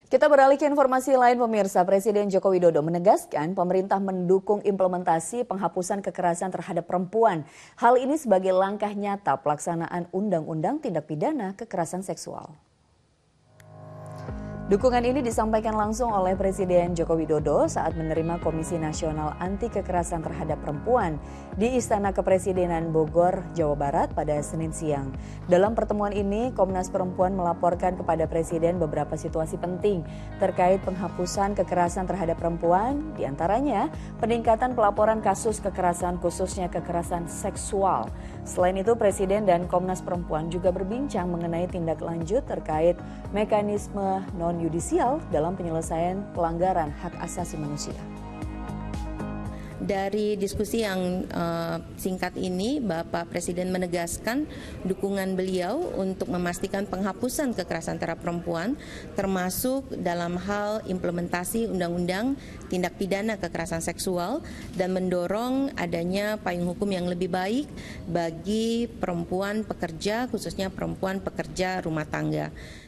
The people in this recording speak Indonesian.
Kita beralih ke informasi lain pemirsa, Presiden Joko Widodo menegaskan pemerintah mendukung implementasi penghapusan kekerasan terhadap perempuan. Hal ini sebagai langkah nyata pelaksanaan Undang-Undang Tindak Pidana Kekerasan Seksual. Dukungan ini disampaikan langsung oleh Presiden Joko Widodo saat menerima Komisi Nasional Anti Kekerasan Terhadap Perempuan di Istana Kepresidenan Bogor, Jawa Barat pada Senin siang. Dalam pertemuan ini, Komnas Perempuan melaporkan kepada Presiden beberapa situasi penting terkait penghapusan kekerasan terhadap perempuan, diantaranya peningkatan pelaporan kasus kekerasan khususnya kekerasan seksual. Selain itu, Presiden dan Komnas Perempuan juga berbincang mengenai tindak lanjut terkait mekanisme non-yudisial dalam penyelesaian pelanggaran hak asasi manusia. Dari diskusi yang singkat ini, Bapak Presiden menegaskan dukungan beliau untuk memastikan penghapusan kekerasan terhadap perempuan, termasuk dalam hal implementasi Undang-Undang Tindak Pidana Kekerasan Seksual dan mendorong adanya payung hukum yang lebih baik bagi perempuan pekerja, khususnya perempuan pekerja rumah tangga.